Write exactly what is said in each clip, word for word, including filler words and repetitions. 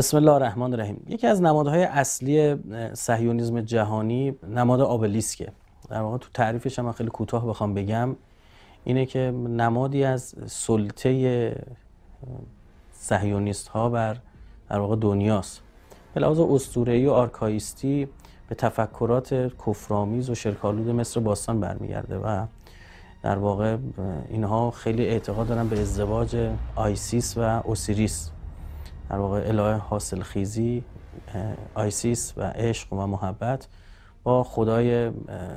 بسم الله الرحمن الرحیم. یکی از نمادهای اصلی صهیونیسم جهانی نماد آبلیسکه. در واقع تو تعریفش هم خیلی کوتاه بخوام بگم اینه که نمادی از سلطه صهیونیست ها بر در واقع دنیاست. به لحاظ اسطوره‌ای و آرکایستی به تفکرات کفرآمیز و شرک‌آلود مصر باستان برمیگرده و در واقع اینها خیلی اعتقاد دارن به ازدواج آیسیس و اوسیریس، در واقع اله حاصلخیزی آیسیس و عشق و محبت با خدای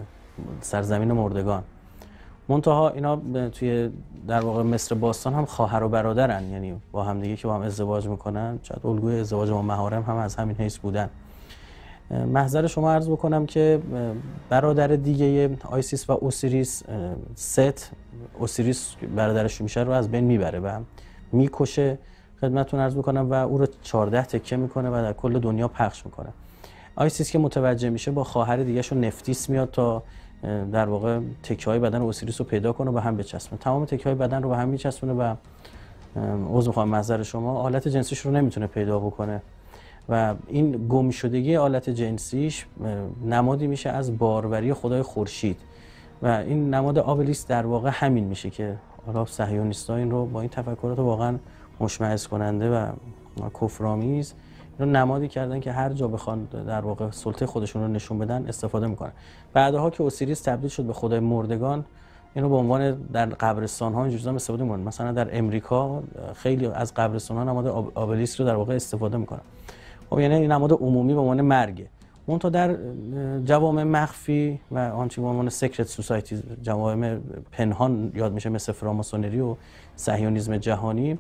سرزمین مردگان. منتها اینا توی در واقع مصر باستان هم خواهر و برادرن، یعنی با هم دیگه که با هم ازدواج میکنن، شاید الگوی ازدواج با محارم هم از همین حیث بودن. محضر شما عرض بکنم که برادر دیگه آیسیس و اوسیریس، ست، اوسیریس برادرش میشه رو از بین میبره و میکشه، خدمتتون عرض بکنم، و او رو چهارده تکه میکنه و در کل دنیا پخش میکنه. آیسیس که متوجه میشه با خواهر دیگه‌شو نفتیس میاد تا در واقع تکه‌های بدن اوسیریس رو پیدا کنه و به هم بچسبونه. تمام تکه‌های بدن رو به هم میچسبونه و عذر میخوام محضر شما آلت جنسیش رو نمیتونه پیدا بکنه و این گم شدگی آلت جنسیش نمادی میشه از باروری خدای خورشید و این نماد آبلیسک در واقع همین میشه که حالا صهیونیست‌ها این رو با این تفکرات واقعا مشمئز کننده و کفرآمیز رو نمادی کردن که هر جا بخوان در واقع سلطه خودشون رو نشون بدن استفاده میکنن. بعدها که اوسیریس تبدیل شد به خدای مردگان، اینو به عنوان در قبرستان ها اینجوری استفاده میکنن. مثلا در امریکا خیلی از قبرستان ها نماد آبلیسک رو در واقع استفاده میکنن. خب یعنی این نماد عمومی به عنوان مرگه. اون تا در جوامع مخفی و آنچه به عنوان سیکرت سوسایتی، جوامع پنهان یاد میشه مثل فراماسونری و صهیونیسم جهانی،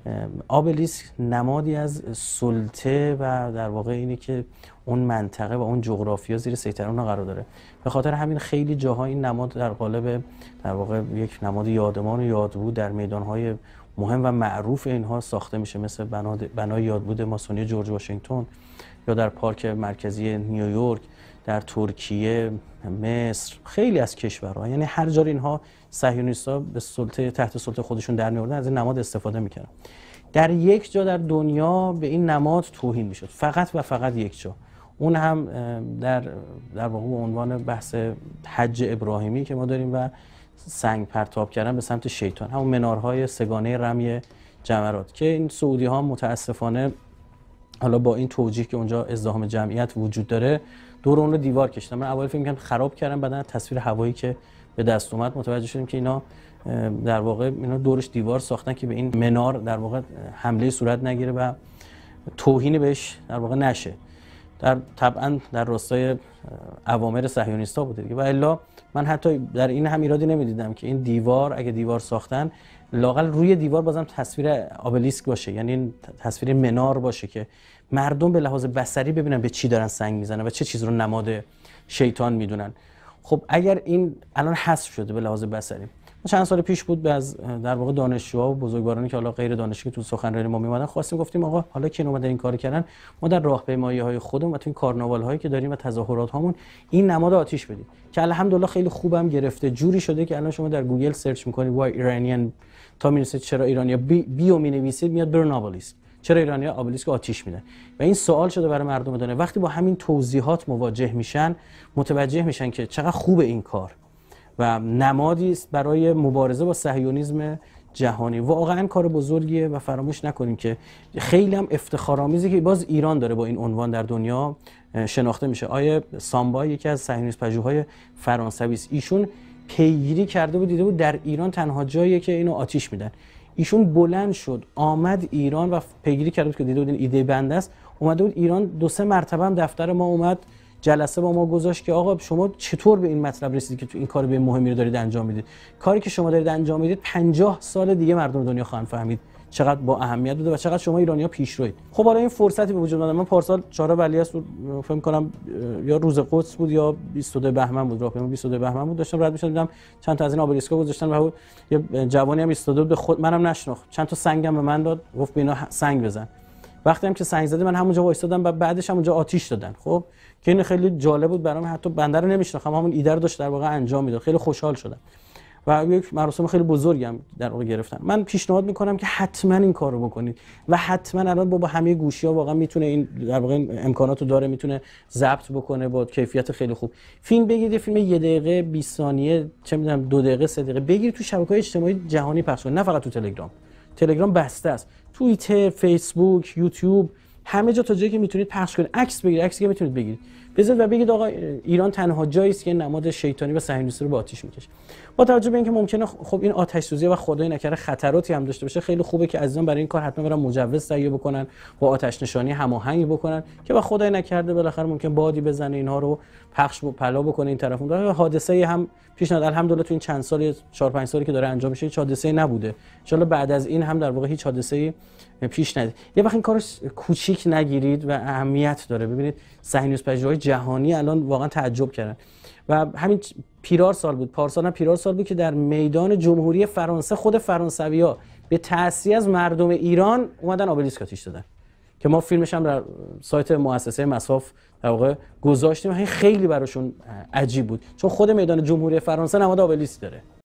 آبلیسک نمادی از سلطه و در واقع اینی که اون منطقه و اون جغرافیا زیر سیطره اونها قرار داره. به خاطر همین خیلی جاها این نماد در قالب در واقع یک نماد یادمان و یادبود در میدانهای مهم و معروف اینها ساخته میشه، مثل بنای یادبود ماسونی جورج واشنگتن یا در پارک مرکزی نیویورک، در ترکیه، مصر، خیلی از کشورها. یعنی هر جا اینها صهیونیست‌ها به سلطه تحت سلطه خودشون در می‌آوردن از این نماد استفاده می‌کردن. در یک جا در دنیا به این نماد توهین می‌شد، فقط و فقط یک جا، اون هم در در واقع به عنوان بحث حج ابراهیمی که ما داریم و سنگ پرتاب کردن به سمت شیطان، همون منارهای سگانه رمی جمرات که این سعودی‌ها متأسفانه حالا با این توجیه که اونجا ازدحام جمعیت وجود داره دور اون رو دیوار کشیدن. من اول فکر می‌کردم خراب کردن، بعدن تصویر هوایی که به دست اومد متوجه شدیم که اینا در واقع اینا دورش دیوار ساختن که به این منار در واقع حمله صورت نگیره و توهینی بهش در واقع نشه. در طبعا در راستای اوامر صهیونیست‌ها بوده دیگه. و الا من حتی در این هم ایرادی نمی‌دیدم که این دیوار، اگه دیوار ساختن لااقل روی دیوار بازم تصویر آبلیسک باشه، یعنی تصویر منار باشه که مردم به لحاظ بصری ببینن به چی دارن سنگ میزنن و چه چیز رو نماد شیطان میدونن. خب اگر این الان حذف شده به لحاظ بصری، چند سال پیش بود از در واقع دانشجوها و بزرگوارانی که حالا غیر دانشجو تو سخنرانی ما میومدن خواستیم گفتیم آقا حالا که اومدن این کارو کردن، ما در راهپیمایی‌های خودمون و تو این کارناوال‌هایی که داریم و تظاهرات هامون این نماد آتش بدیم که الحمدلله خیلی خوبم گرفته. جوری شده که الان شما در گوگل سرچ می‌کنید وای ایرانیان تا می‌نویسید چرا ایرانیا بی بیو می‌نویسید میاد برن آبلیسک، چرا ایرانی‌ها آبلیسک آتش میدن. و این سوال شده برای مردم دنیا. وقتی با همین توضیحات مواجه میشن متوجه میشن که چقدر خوبه این کار و نمادی است برای مبارزه با صهیونیسم جهانی. واقعا کار بزرگیه و فراموش نکنیم که خیلی هم افتخارآمیزه که باز ایران داره با این عنوان در دنیا شناخته میشه. آیه سامبا یکی از صهیونیست پژوهای فرانسوی است، ایشون پیگیری کرده بود، دیده بود در ایران تنها جاییه که اینو آتش میدن. ایشون بلند شد آمد ایران و پیگیری کرده بود که دیده بود این ایده بنده است، اومده بود ایران، دو سه مرتبه هم دفتر ما اومد جلسه با ما گذاشت که آقا شما چطور به این مطلب رسیدید که تو این کار به مهمی رو دارید انجام میدید؟ کاری که شما دارید انجام میدید پنجاه سال دیگه مردم دنیا خواهند فهمید چقدر با اهمیت بوده و چقدر شما ایرانی‌ها پیشروید. خب حالا این فرصتی به وجود اومد. من پارسال چهارم ولیعصر فکر کنم یا روز قدس بود یا بیست و دو بهمن بود، راهپیما بیست و دو بهمن بود، داشتم رد می‌شدم دیدم چند تا از این آبلیسکا گذاشتن و یه جوانی هم ایستاده بود، به خود منم نشناخت، چند تا سنگم به من داد، گفت بینا سنگ بزن. وقتی هم که سنگ زدی من همونجا وایسادم و بعدش هم اونجا آتش دادن. خب که این خیلی جالب بود برام، حتی بنده رو نمی‌شناختم، همون ایده رو داشت در واقع انجام میداد. خیلی خوشحال شدم. و یک مراسم خیلی بزرگی هم در واقع گرفتن. من پیشنهاد میکنم که حتما این کارو بکنید و حتما الان با, با همه گوشی‌ها واقعا میتونه این در واقع امکاناتو داره، میتونه ضبط بکنه با کیفیت خیلی خوب. فیلم بگیرید، فیلم یک دقیقه بیست ثانیه، چه میدونم دو دقیقه سه دقیقه بگیرید تو شبکه‌های اجتماعی جهانی پخش کنید، نه فقط تو تلگرام. تلگرام بسته است. توییتر، فیسبوک، یوتیوب، همه جا تا جایی که میتونید پخش کنید. عکس بگیرید، عکسی که میتونید بگیرید. بذارید و بگید آقا ایران تنها جایی است که نماد شیطانی و صهیونیستی رو با آتش میکشه. با توجه به اینکه ممکنه خب این آتش سوزی و خدای نکرده خطراتی هم داشته باشه، خیلی خوبه که عزیزان برای این کار حتما برن مجوز تهیه بکنن، با آتش نشانی هماهنگ بکنن که با خدای نکرده بالاخره ممکن بادی بزنه اینها رو پخش و پلا بکنه این طرف اون طرف. حادثه هم پیش نیاد. الحمدلله تو این چند سال چهار پنج سالی که داره انجام میشه هیچ حادثه‌ای نبوده. ان شاءالله بعد از این هم در واقع هیچ حادثه‌ای پیش نیاد. یه وقت این کارو کوچیک نگیرید و اهمیت داره. ببینید صهیونیست‌پژوهای جهانی الان واقعا تعجب کردن و همین پیرار سال بود، پارسال هم پیرار سال بود که در میدان جمهوری فرانسه خود فرانسوی‌ها به تعصیه از مردم ایران اومدن آبلیسک آتش دادن که ما فیلمش هم در سایت مؤسسه مصاف در واقع گذاشتیم. خیلی براشون عجیب بود چون خود میدان جمهوری فرانسه نماد آبلیسک داره.